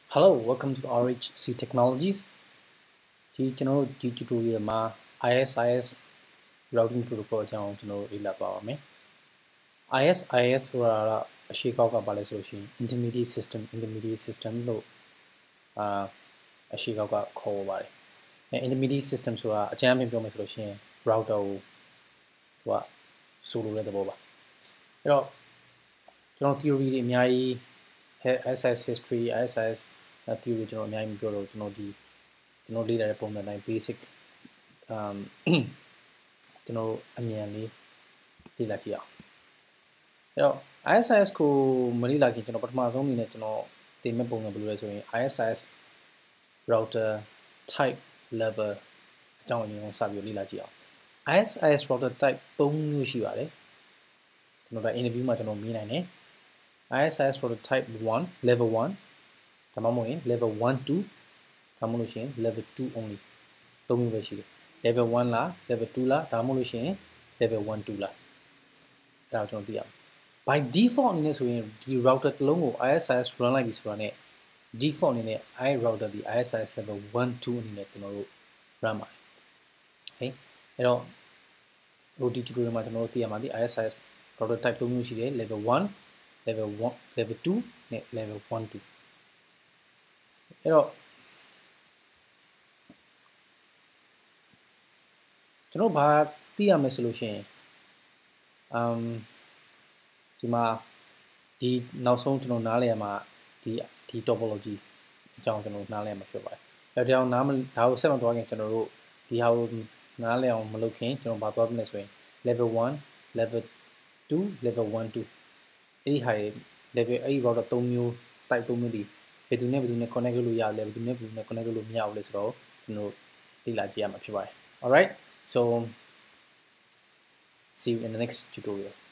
Hello, welcome to RHC Technologies. This tutorial ma ISIS routing protocol အကြောင်းကျွန်တော်လေ့လာသွားပါမယ် ISIS ဆိုတာကအရှိကောက်ကပါလဲဆိုလို့ရှိရင် intermediate system လို့အရှိကောက်ကခေါ်ပါတယ်။ intermediate system ဆိုတာအကြမ်းဖျင်းပြောမယ်ဆိုလို့ရှိရင် router ကိုသူကဆိုလိုတဲ့သဘောပါ။အဲ့တော့ကျွန်တော် theory တွေအများကြီး ISIS history ISIS theory ကျွန်တော်အများကြီးမပြောတော့ကျွန်တော်လေ့လာတဲ့ပုံစံတိုင်း basic ကျွန်တော်အမြန်လေးလေ့လာကြည့်အောင်အဲ့တော့ ISIS ကိုမလေ့လာခင်ကျွန်တော်ပထမဆုံးအနေနဲ့ကျွန်တော်သင်မဲ့ပုံစံဘယ်လိုလဲဆိုရင် ISIS router type level အကြောင်းအရင်းကိုစပြီးလေ့လာကြည့်အောင် ISIS router type 3မျိုးရှိပါတယ်ကျွန်တော်ဒါ interview မှာကျွန်တော်မေးနိုင်တယ် ISIS router type 1 level 1ဒါမှမဟုတ်ရင် level 1 2ဒါမှမဟုတ်လို့ရှိရင် level 2 only 3မျိုးပဲရှိတယ် level 1 လား level 2 လားဒါမှမဟုတ်လို့ရှိရင် level 1 2လားအဲ့ဒါကိုကျွန်တော်သိရအောင် by default အနေနဲ့ဆိုရင်ဒီ router တစ်လုံးကို ISIS run လိုက်ပြီဆိုတာနဲ့ default အနေနဲ့ I router ဒီ ISIS level 1 2အနေနဲ့ကျွန်တော်တို့ run ပါတယ် okay အဲ့တော့ဒီ tutorial မှာကျွန်တော်တို့သိရမှာဒီ ISIS router type 3မျိုးရှိတယ် level 1 level 2နဲ့ level 1 2အဲ့တော့ကျွန်တော်ဘာသိရမယ်ဆိုလို့ရှိရင်ဒီမှာဒီနောက်ဆုံးကျွန်တော်နားလည်ရမှာဒီ topology အကြောင်းကျွန်တော်နားလည်ရမှာဖြစ်ပါတယ်။ဒါကြောင့်ဒါကိုဆက်မသွားခင်ကျွန်တော်တို့ဒီဟာကိုနားလည်အောင်မလုပ်ခင်ကျွန်တော်ဘာသွားပြလဲဆိုရင် level 1 level 2 level 1 2အဲ့ဒီဟာတွေ level အဲ့ဒီ router 3မျိုး type 3မျိုးဒီဘယ်သူနဲ့ connect လုပ်လို့ရတယ်ဘယ်သူနဲ့ connect လုပ်လို့မရဘူးလဲဆိုတော့ကျွန်တော်လေ့လာကြည့်ရမှာဖြစ်ပါတယ် alright so see you in the next tutorial